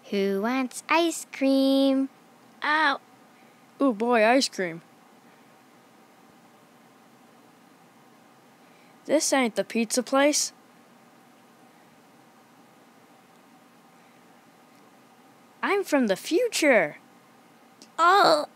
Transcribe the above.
Who wants ice cream? Ow! Ooh boy, ice cream. This ain't the pizza place. I'm from the future. Oh!